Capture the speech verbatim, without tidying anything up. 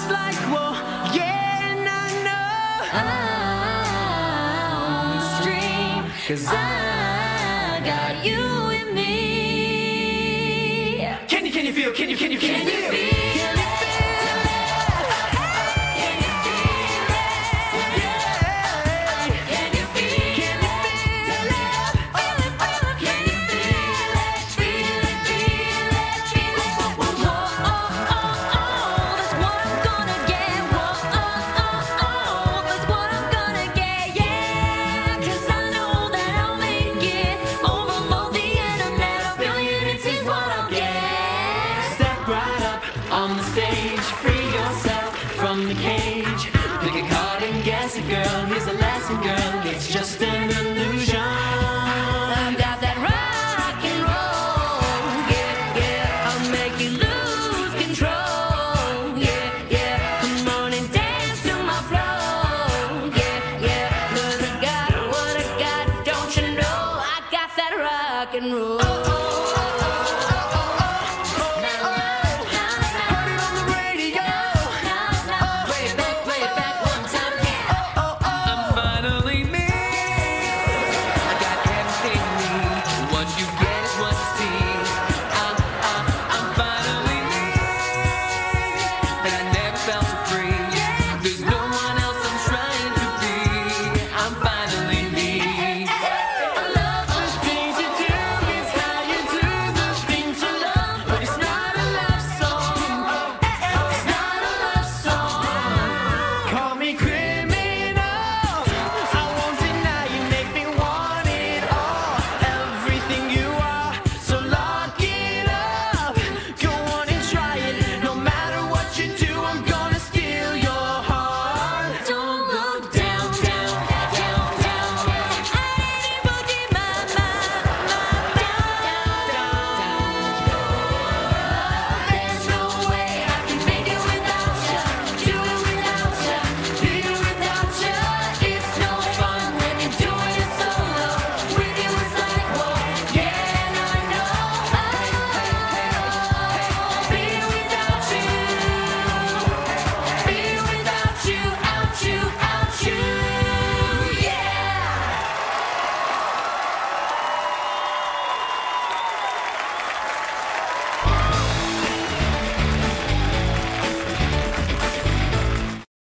just like war. Yeah, and I know I'm on the stream, 'cause I got you with me. Can you, can you feel, can you, can you, can you Can you feel? feel? On the stage, free yourself from the cage. Pick a card and guess it, girl. Here's a lesson, girl. It's just an illusion. I've got that rock and roll, yeah, yeah. I'll make you lose control, yeah, yeah. Come on and dance to my flow, yeah, yeah. 'Cause I got what I got, don't you know? I got that rock and roll.